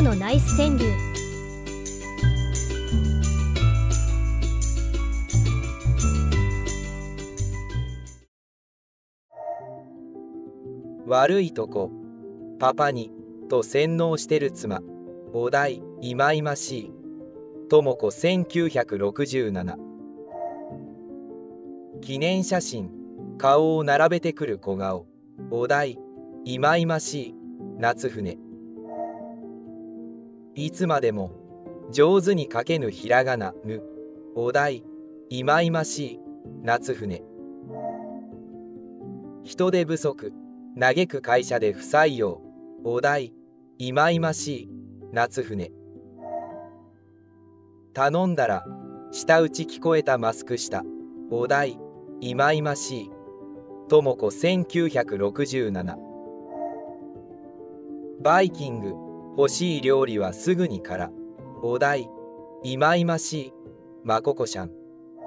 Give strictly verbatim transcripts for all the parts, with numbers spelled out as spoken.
今日のナイス川柳。 悪いとこパパにと洗脳してる妻。お題いまいましい。ともこせんきゅうひゃくろくじゅうなな。記念写真顔を並べてくる小顔。お題いまいましい夏船。いつまでも上手に書けぬひらがなぬ。お題いまいましい夏船。人手不足嘆く会社で不採用。お題いまいましい夏船。頼んだら舌打ち聞こえたマスク下。お題いまいましいともこせんきゅうひゃくろくじゅうなな。バイキング欲しい料理はすぐにから。お題いまいましいまここしゃん。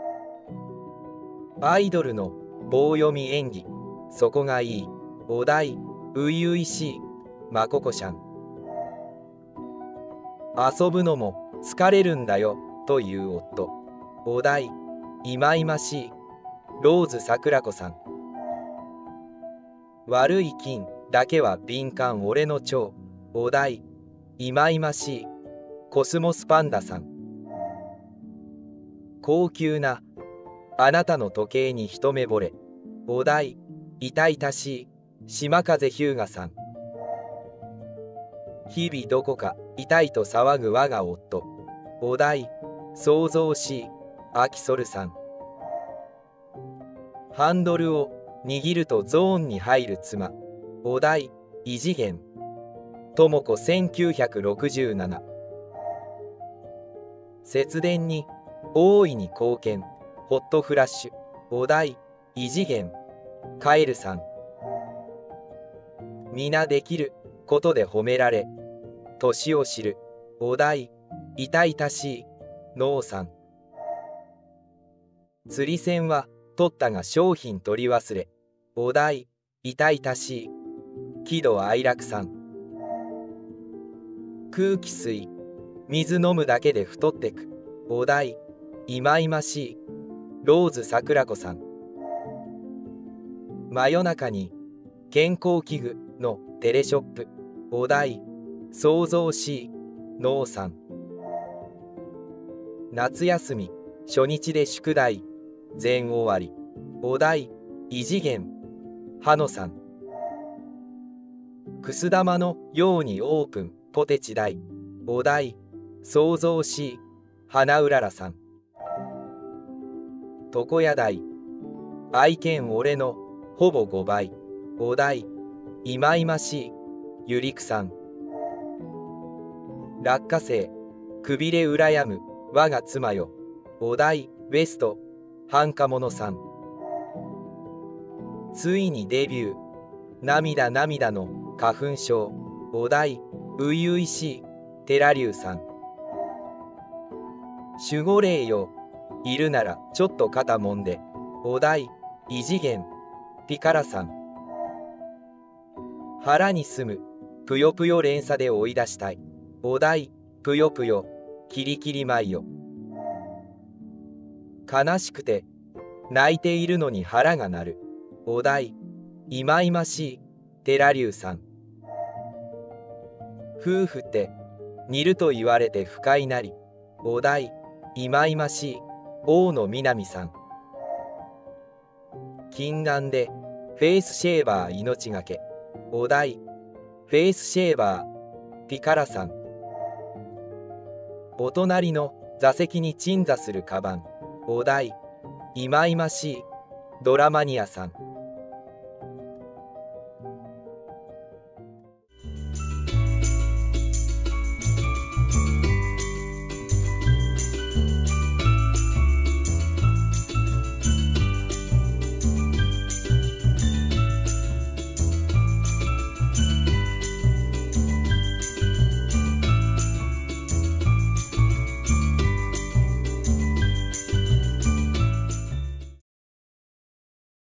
アイドルの棒読み演技そこがいい。お題ういういしいまここしゃん。遊ぶのも疲れるんだよという夫。お題いまいましいローズさくらこさん。悪い菌だけは敏感俺の腸。お題いまいましいコスモスパンダさん。高級なあなたの時計に一目惚れ。お題痛々しい島風日向さん。日々どこか痛いと騒ぐ我が夫。お題想像しいアキソルさん。ハンドルを握るとゾーンに入る妻。お題異次元ともこせんきゅうひゃくろくじゅうなな。節電に大いに貢献ホットフラッシュ。お題異次元カエルさん。皆できることで褒められ年を知る。お題痛々しいノーさん。釣り銭は取ったが商品取り忘れ。お題痛々しい喜怒哀楽さん。空気水水飲むだけで太ってく。お題いまいましいローズさくらこさん。真夜中に健康器具のテレショップ。お題想像しいノーさん。夏休み初日で宿題全終わり。お題異次元はのさん。くす玉のようにオープンポテチ大。お題想像しい花うららさん。床屋台愛犬俺のほぼごばい。お題いまいましいゆりくさん。落花生くびれ羨む我が妻よ。お題ベスト繁華者さん。ついにデビュー涙涙の花粉症。お題ういういしいテラリュウさん。守護霊よいるならちょっと肩もんで。お題異次元ピカラさん。腹に住むぷよぷよ連鎖で追い出したい。お題ぷよぷよキリキリ舞よ。悲しくて泣いているのに腹が鳴る。お題いまいましいテラリュウさん。夫婦って似ると言われて不快なり。お題いまいましい大野みなみさん。近眼でフェイスシェーバー命がけ。お題フェイスシェーバーピカラさん。お隣の座席に鎮座するカバン。お題いまいましいドラマニアさん。